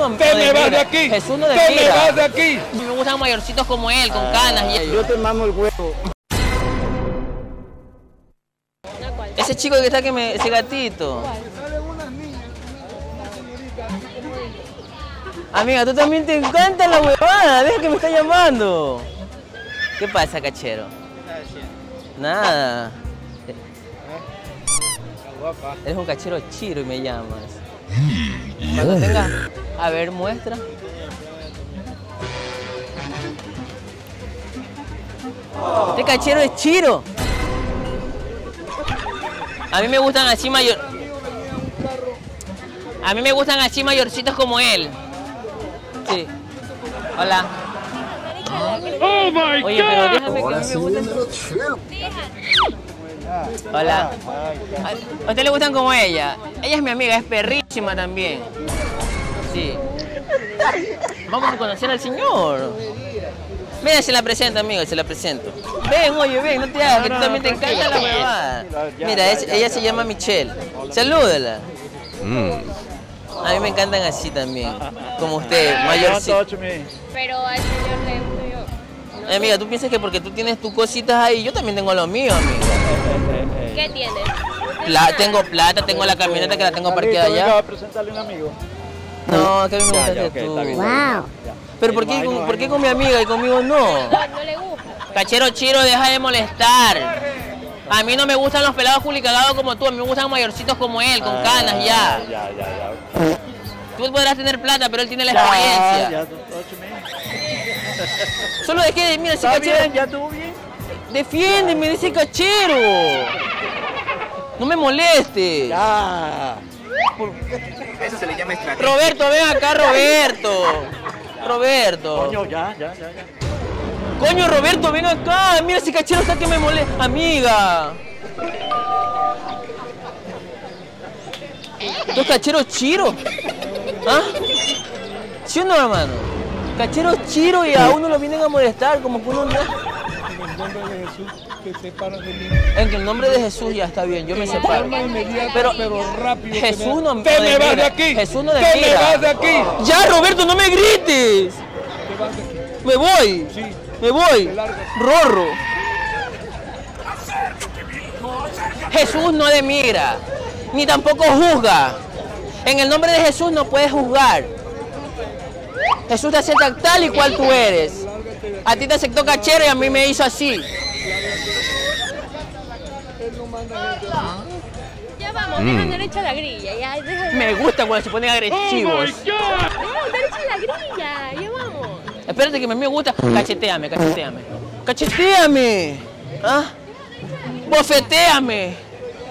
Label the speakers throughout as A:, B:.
A: no
B: ¡Te me vas de
A: mira.
B: aquí!
A: Jesús no
B: ¡Te me
A: mira.
B: vas de aquí!
A: Me gustan mayorcitos como él, con canas y...
C: Yo te mamo el huevo.
A: Ese chico que está ese gatito. Amiga, tú también te encanta la huevada, deja que me está llamando. ¿Qué pasa, cachero? Nada. Eres un cachero chiro y me llamas. Cuando tengas... A ver, muestra. Este cachero es chiro. A mí me gustan así A mí me gustan así mayorcitos como él. Sí. Hola.
B: ¡Oh, my
A: Oye, pero déjame que a mí me gusten. Hola. ¿A usted le gustan como ella? Ella es mi amiga, es perrísima también. Sí. Vamos a conocer al señor. Mira, se la presento, amigo, se la presento. Ven, oye, ven, no te hagas, que tú también te encanta la huevada. Mira, ella se llama Michelle. Salúdala. A mí me encantan así también, como usted, mayorcito.
D: Pero al señor le gusto yo.
A: Amiga, ¿tú piensas que porque tú tienes tus cositas ahí, yo también tengo lo mío, amiga?
D: ¿Qué tienes?
A: Tengo plata, tengo la camioneta que la tengo parqueada allá.
C: Venga, a presentarle a un amigo.
A: No, que a mí me gusta que tú.
C: Wow.
A: Pero ¿por qué con mi amiga y conmigo no?
D: No le gusta.
A: Cachero chiro, deja de molestar. A mí no me gustan los pelados culicagados como tú, a mí me gustan mayorcitos como él, con canas ya.
C: Ya.
A: Tú podrás tener plata, pero él tiene la experiencia.
C: Ya,
A: Solo es que, mira, ese
C: ¿está
A: cachero...
C: bien? ¿Ya estuvo bien?
A: Defiéndeme de ese cachero. No me molestes.
C: Ya.
E: Eso se le llama estrategia.
A: Roberto, ven acá, Roberto. Roberto.
C: Coño, ya.
A: Coño, Roberto, ven acá. Mira, ese cachero está que me molesta. Amiga. ¿Tú es cachero chiro? ¿Ah? ¿Sí o no, hermano? Cachero chiro y a uno lo vienen a molestar, como que uno no... En el nombre de Jesús ya está bien, yo me separo. Pero
B: rápido.
A: Jesús no
B: ¡Te me vas de aquí!
A: Jesús no
B: ¡Te me
A: mira.
B: vas de aquí!
A: Ya, Roberto, no me grites. Me voy.
B: Sí.
A: Me voy. Rorro. Jesús no demigra, ni tampoco juzga. En el nombre de Jesús no puedes juzgar. Jesús te acepta tal y cual tú eres. A ti te aceptó cachero y a mí me hizo así.
D: Ya vamos, dejan derecha la grilla. Ya,
A: Me gusta cuando se ponen agresivos.
D: derecha la grilla. Ya vamos.
A: Espérate que a mí me gusta. Cacheteame. Cacheteame. ¿Ah? Bofeteame.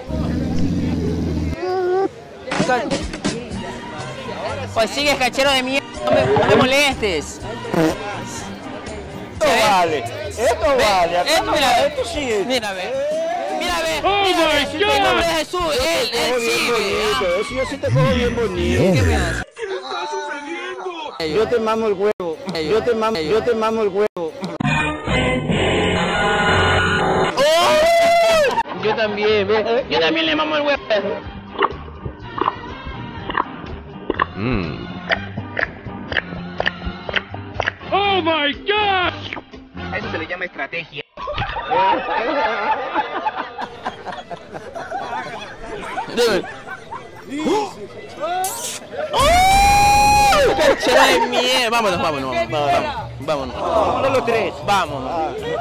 A: Pues sigues, cachero de mierda. No me molestes.
C: Esto vale.
A: Esto
C: sí.
A: Mira, ve.
B: ¡Oh, my
A: En el nombre de
B: God!
A: Jesús, él sigue.
C: Eso yo sí te cojo bien bonito.
A: ¿Qué me hace?
C: Yo te mamo el huevo. Yo te mamo el huevo.
A: Yo también, ve. Yo también le mamo el huevo.
B: ¡Oh, my God!
E: Eso se le llama estrategia.
A: Cachero de mierda. Vámonos.
C: Vámonos los tres.
A: Vamos.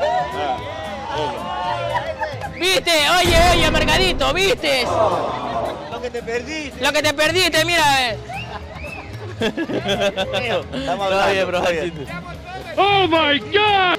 A: ¿Viste? Oye, amargadito, ¿viste?
C: Lo que te perdiste.
A: Lo que te perdiste, mira.
C: Estamos hablando.
A: Bro.
C: Está bien.
B: ¡Oh, my God!